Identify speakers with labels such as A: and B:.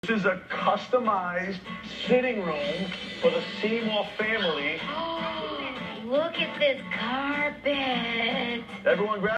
A: This is a customized sitting room for the Seymour family.
B: Look at this carpet.
A: Everyone grab